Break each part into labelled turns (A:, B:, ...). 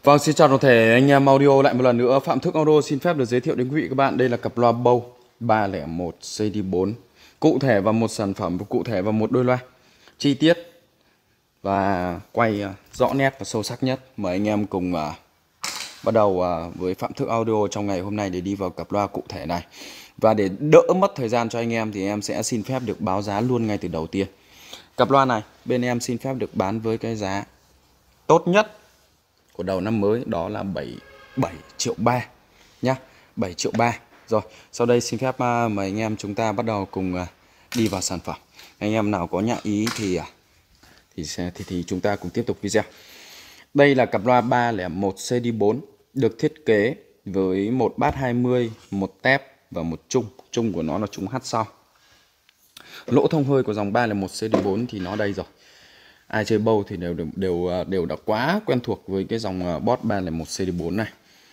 A: Vâng, xin chào toàn thể anh em audio lại một lần nữa. Phạm Thức Audio xin phép được giới thiệu đến quý vị các bạn. Đây là cặp loa Bose 301 CD4. Cụ thể vào một sản phẩm, cụ thể vào một đôi loa. Chi tiết và quay rõ nét và sâu sắc nhất. Mời anh em cùng bắt đầu với Phạm Thức Audio trong ngày hôm nay để đi vào cặp loa cụ thể này. Và để đỡ mất thời gian cho anh em thì em sẽ xin phép được báo giá luôn ngay từ đầu tiên. Cặp loa này bên em xin phép được bán với cái giá tốt nhất của đầu năm mới, đó là 7 triệu 3 nhá, 7 triệu 3. Rồi, sau đây xin phép mời anh em chúng ta bắt đầu cùng đi vào sản phẩm. Anh em nào có nhạ ý thì chúng ta cùng tiếp tục video. Đây là cặp loa 301 CD4 được thiết kế với một bass 20, một tép và một trung. Trung của nó là trung hát sau. Lỗ thông hơi của dòng 301 CD4 thì nó đây rồi. Ai chơi Bose thì đều đã quá quen thuộc với cái dòng Bose 301 CD4 này.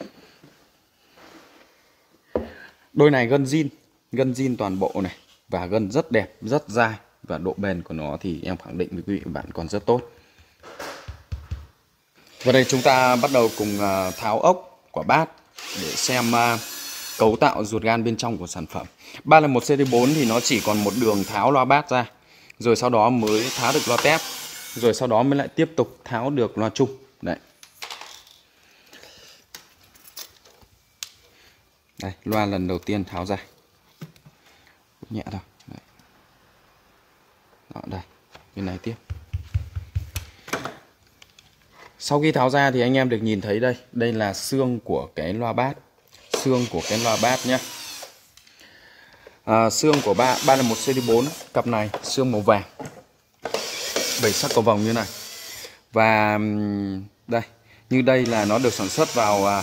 A: Đôi này gân zin toàn bộ này, và gân rất đẹp, rất dai, và độ bền của nó thì em khẳng định với quý vị và bạn còn rất tốt. Và đây chúng ta bắt đầu cùng tháo ốc của bass để xem cấu tạo ruột gan bên trong của sản phẩm. 301 CD4 thì nó chỉ còn một đường tháo loa bass ra, rồi sau đó mới tháo được loa tép, rồi sau đó mới lại tiếp tục tháo được loa trung. Đấy. Đây, loa lần đầu tiên tháo ra. Nhẹ thôi. Đấy. Đó, đây, bên này tiếp. Sau khi tháo ra thì anh em được nhìn thấy đây, đây là xương của cái loa bass. Xương của cái loa bass nhé. Xương của 301 CD4 cặp này xương màu vàng, 7 sắc cầu vồng như này. Và đây, như đây là nó được sản xuất vào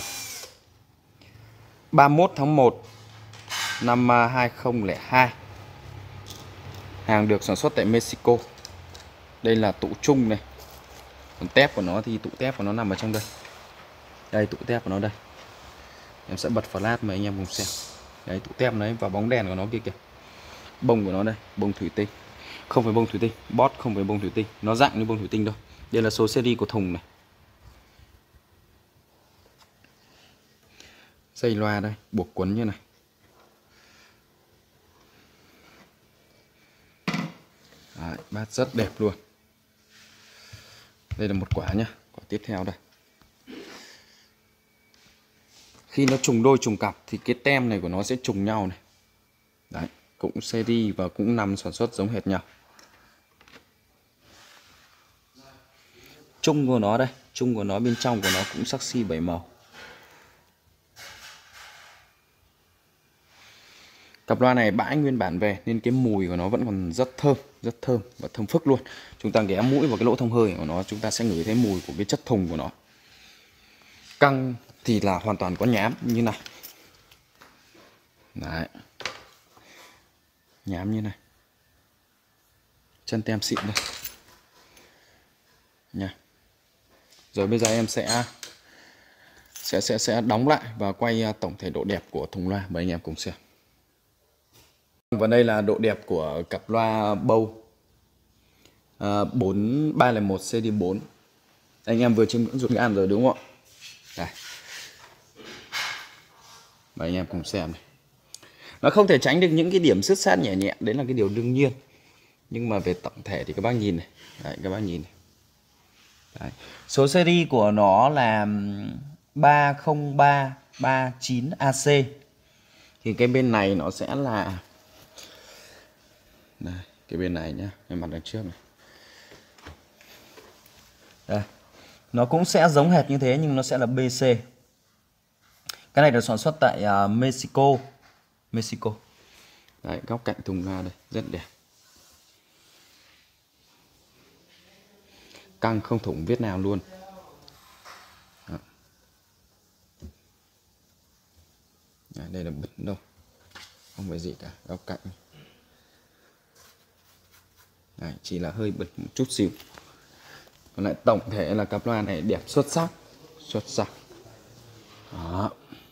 A: 31 tháng 1 năm 2002. Hàng được sản xuất tại Mexico. Đây là tụ trung này. Còn tép của nó thì tụ tép của nó nằm ở trong đây. Đây, tụ tép của nó đây. Em sẽ bật flash mà anh em cùng xem. Đấy, tụ tép đấy, và bóng đèn của nó kia kìa. Bông của nó đây, bông thủy tinh. Không phải bông thủy tinh, Bose không phải bông thủy tinh, nó dạng như bông thủy tinh thôi. Đây là số series của thùng này. Dây loa đây, buộc quấn như này. Đấy, bass rất đẹp luôn. Đây là một quả nhá, quả tiếp theo đây. Khi nó trùng đôi trùng cặp thì cái tem này của nó sẽ trùng nhau này. Đấy, cũng series và cũng nằm sản xuất giống hệt nhau. Trung của nó đây, trung của nó bên trong của nó cũng sắc xi 7 màu. Cặp loa này bãi nguyên bản về nên cái mùi của nó vẫn còn rất thơm và thơm phức luôn. Chúng ta ghé mũi vào cái lỗ thông hơi của nó, chúng ta sẽ ngửi thấy mùi của cái chất thùng của nó. Căng thì là hoàn toàn có nhám như này. Đấy. Nhám như này. Chân tem xịn đây. Nha. Rồi bây giờ em sẽ đóng lại và quay tổng thể độ đẹp của thùng loa mời anh em cùng xem. Và đây là độ đẹp của cặp loa Bose 301 CD4. Anh em vừa chiêm ngưỡng ruột gan rồi đúng không ạ? Đây. Và anh em cùng xem này. Nó không thể tránh được những cái điểm sứt sát nhẹ nhẹ, đấy là cái điều đương nhiên. Nhưng mà về tổng thể thì các bác nhìn này. Đấy, các bác nhìn này. Đấy. Số series của nó là 30339AC. Thì cái bên này nó sẽ là đây, cái bên này nhá, cái mặt đằng trước này. Đây. Nó cũng sẽ giống hệt như thế nhưng nó sẽ là BC. Cái này được sản xuất tại Mexico. Đấy, góc cạnh thùng loa đây, rất đẹp. Căng không thủng vết nào luôn. Đó. Đây là bật đâu, không phải gì cả, góc cạnh. Đấy, chỉ là hơi bật một chút xíu. Còn lại tổng thể là cặp loa này đẹp xuất sắc. Đó.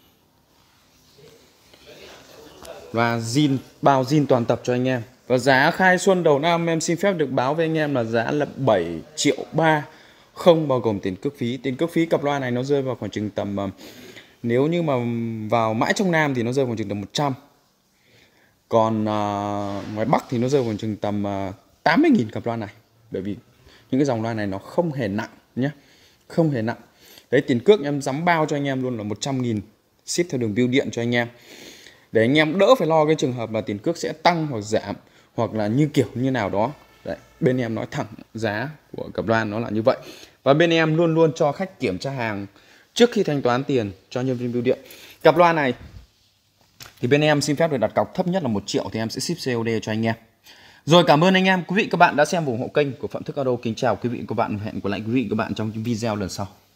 A: Và zin, bao zin toàn tập cho anh em. Và giá khai xuân đầu năm em xin phép được báo với anh em là giá là 7 triệu 3. không bao gồm tiền cước phí. Tiền cước phí cặp loa này nó rơi vào khoảng chừng tầm nếu như mà vào mãi trong Nam thì nó rơi vào khoảng chừng tầm 100. Còn ngoài Bắc thì nó rơi vào khoảng chừng tầm 80.000 cặp loa này. Bởi vì những cái dòng loa này nó không hề nặng nhé, không hề nặng. Đấy, tiền cước em dám bao cho anh em luôn là 100.000 ship theo đường bưu điện cho anh em, để anh em đỡ phải lo cái trường hợp là tiền cước sẽ tăng hoặc giảm, hoặc là như kiểu như nào đó. Đấy, bên em nói thẳng giá của cặp loa nó là như vậy. Và bên em luôn luôn cho khách kiểm tra hàng trước khi thanh toán tiền cho nhân viên bưu điện. Cặp loa này thì bên em xin phép được đặt cọc thấp nhất là 1 triệu thì em sẽ ship COD cho anh em. Rồi, cảm ơn anh em, quý vị các bạn đã xem và ủng hộ kênh của Phạm Thức Auto. Kính chào quý vị và các bạn, hẹn gặp lại quý vị và các bạn trong những video lần sau.